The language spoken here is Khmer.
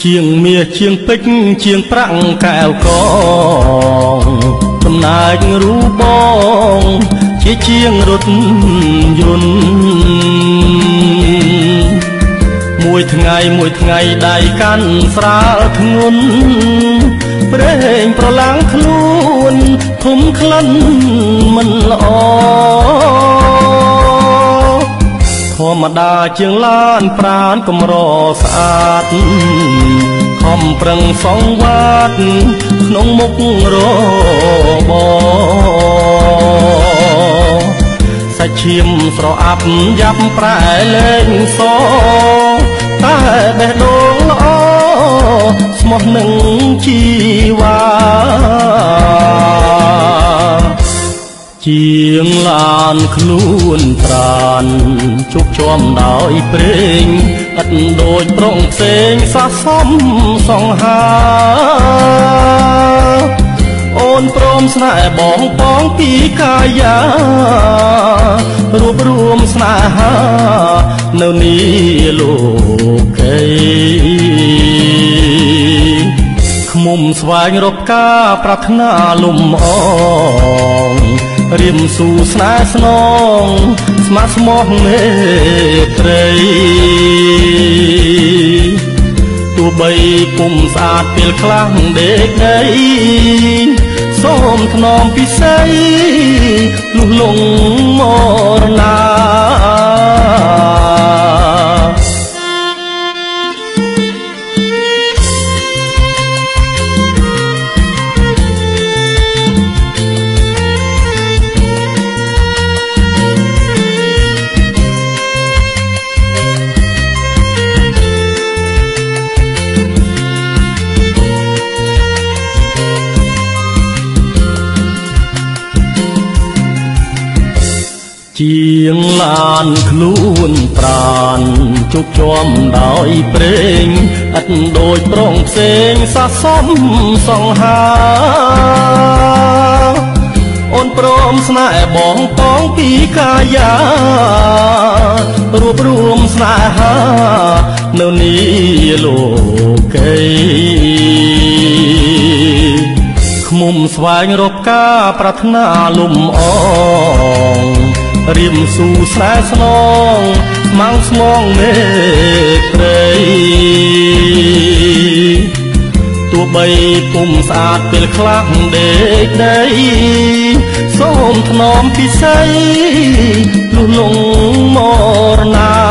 ជាងមាសជាងពេជ្រជាងប្រាក់កែវកងតំណាចរូបបងជាជាងរថយន្តមួយថ្ងៃដៃកាន់ស្រាលធ្ងន់ប្រេងប្រឡាំងខ្លួនធំក្លិនមិនល្អធម្មតាជាងឡានប្រានកំរស្អាតខំប្រឹងសងវត្តក្នុងមុខរបសាច់ឈាមស្រអាប់យ៉ាប់ប្រែលែងសតែបេះដូងល្អស្មោះនឹងជីវ៉ាជាងឡានខ្លួនប្រានជោគជាំដោយព្រេងឥតដូចប្រងផ្សេងសះសំសង្ហាអូនព្រមស្នេហ៍បងប៉ងពីកាយារួបរួមស្នេហានៅនេះលោកីខ្មុំស្វែងរកការប្រាថ្នាលំអងរៀមស៊ូស្នេហ៍ស្នងស្ម័គ្រស្មោះមេត្រីទោះបីពុំស្អាតពេលខ្លះដេកដីសូមថ្នមពិសីលុះលងមរណាជាងឡានខ្លួនប្រានជោគជាំដោយព្រេងឥតដូចប្រងផ្សេងសះសំសង្ហាអូនព្រមស្នេហ៍បងប៉ងពីកាយារួបរួមស្នេហានៅនេះលោកីខ្មុំស្វែងរកការប្រាថ្នាលំអងរៀមស៊ូស្នេហ៍ស្នងស្មាំងស្មងមេត្រីទោះបីពុំស្អាតពេលខ្លះដេកដីសូមថ្នមពិសីលុះលងមរណា